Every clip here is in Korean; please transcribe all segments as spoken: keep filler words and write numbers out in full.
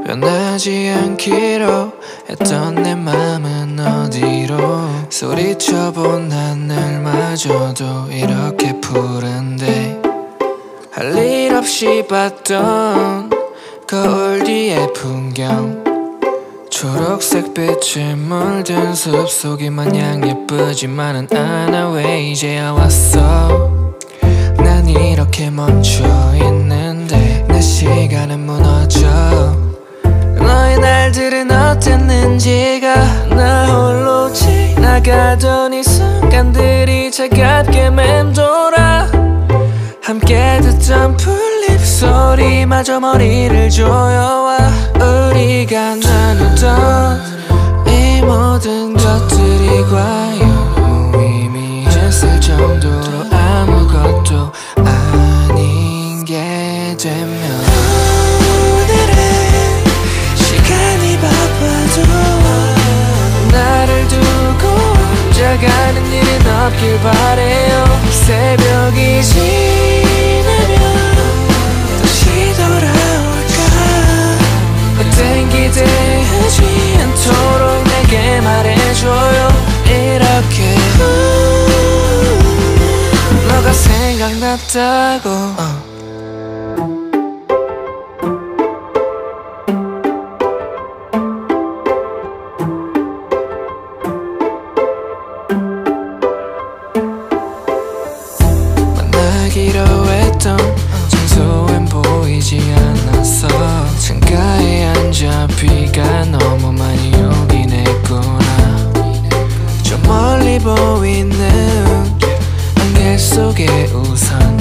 변하지 않기로 했던 내 맘은 어디로 소리쳐본 하늘마저도 이렇게 푸른데 할 일 없이 봤던 거울 뒤의 풍경 초록색 빛에 물든 숲속이 마냥 예쁘지만은 않아. 왜 이제야 왔어? 난 이렇게 멈춰있는데 내 시간은 무너져. 너의 날들은 어땠는지가 나 홀로 지나가던 이 순간들이 차갑게 맴돌아. 함께 듣던 풀잎 소리마저 머리를 조여와. 우리가 나누던 이 모든 것들이 과연 무의미했을 정도로 아무것도 아닌 게 되면 오늘은 시간이 바빠도 나를 두고 혼자 가는 일은 없길 바래요. 새벽이 지나면 다시 돌아올까. 그땐 기대하지 않도록 내게 말해줘요. 이렇게 너가 생각났다고. 어. 만나기로 했던 장소엔 보이지 않았어. 창가에 앉아 비가 너무 많이 오긴 했구나. 저 멀리 보이는 안개 속에 우선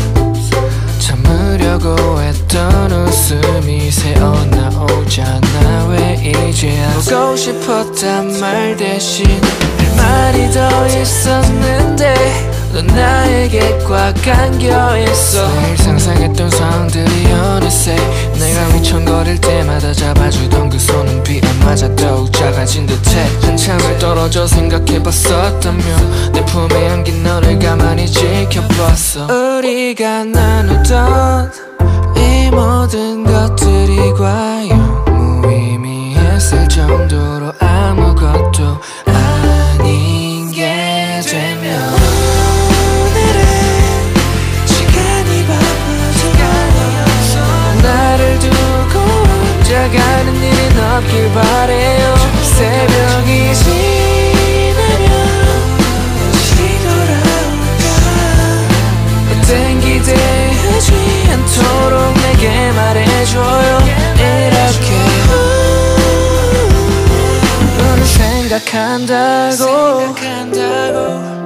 참으려고 했던 웃음이 새어나오잖아. 왜 이제야 보고 싶었단 말 대신 할 말이 더 있었는데 넌 나에게 꽉 안겨있어. 매일 상상했던 상황들이 어느새 내가 휘청거릴 때마다 잡아주던 그 손은 비에 맞아 더욱 작아진 듯해. 한참을 떨어져 생각해봤었다며 내 품에 안긴 너를 가만히 지켜봤어. 우리가 나누던 이 모든 것들이 과연 무의미했을 정도로 아무것도 아닌 게 되면 가는 일은 없길 바래요. 새벽이 지나면 다시 돌아올까. 그땐 기대하지 않도록 내게 말해줘요. 이렇게 너를 생각한다고.